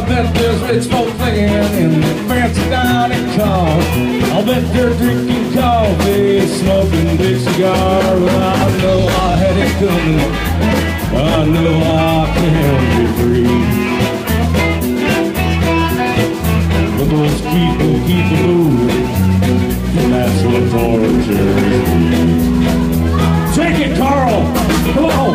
bet there's rich folks singing in their fancy dining car. I'll bet they're drinking coffee, smoking big cigars. Well, I know I had it coming. I know I can be free. But those people keep moving, and that's what tortures me. Take it, Carl! Come on!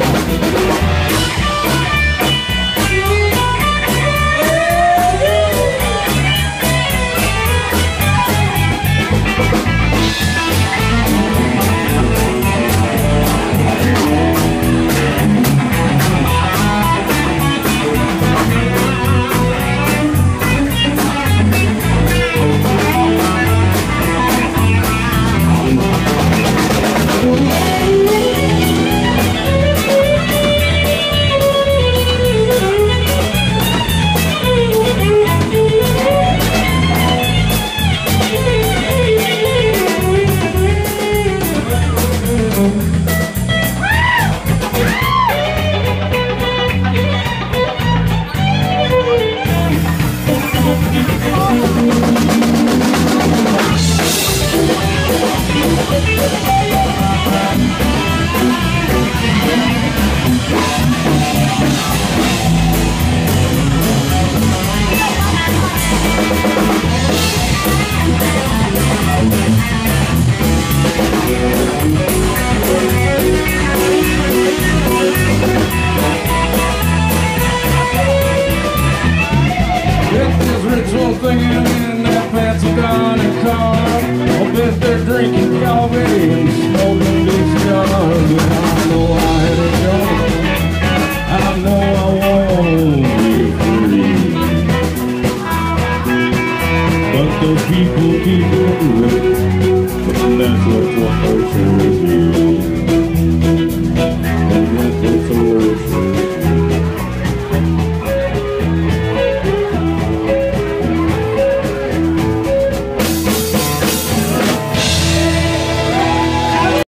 People keep moving, and that's what tortures you.